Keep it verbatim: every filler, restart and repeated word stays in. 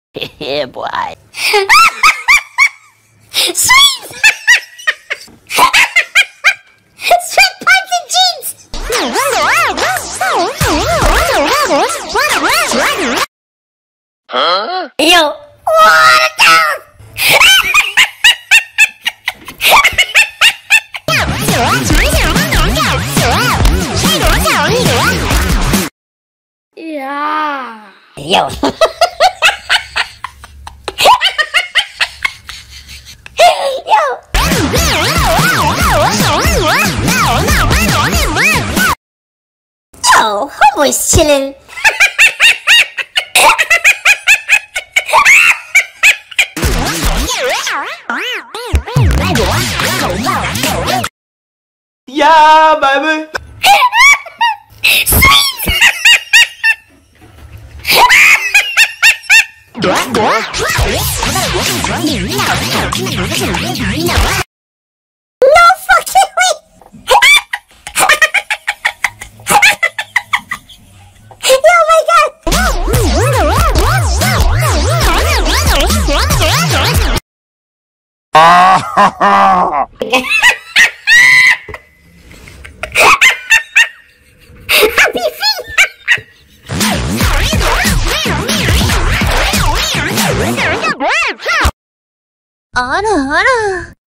Yeah, boy. Sweet! Sweat pants and jeans! Huh? Yo, water down! Yeah. Yo. Yo, homeboy's chillin'. Yeah, baby. No fucking way. Oh my god. Happy feet.あらあら。